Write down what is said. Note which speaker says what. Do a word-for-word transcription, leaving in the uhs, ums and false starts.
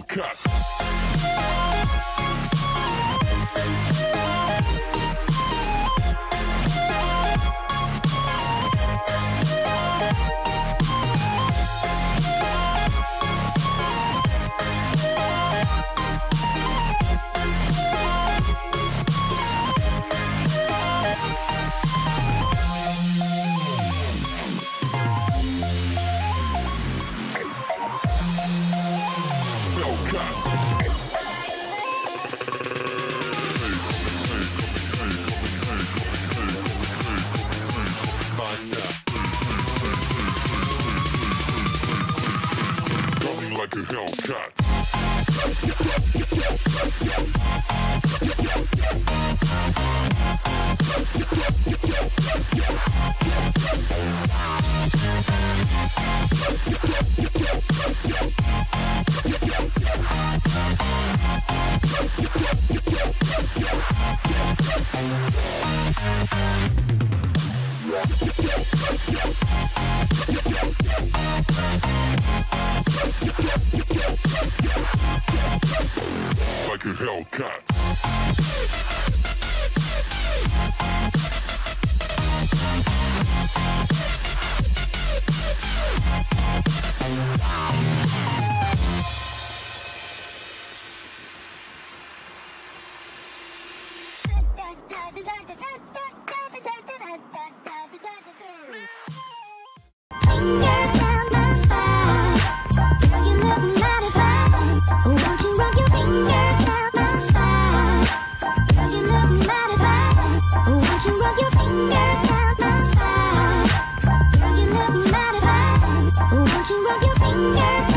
Speaker 1: Hellcat. Coming like a Hellcat. Like a Hellcat.
Speaker 2: Fingers down my spine, girl, you look mighty fine. Won't you rub your fingers down my spine? Girl, you look mighty fine. Won't you rub your fingers down my spine? Girl, you look mighty fine. Won't you rub your fingers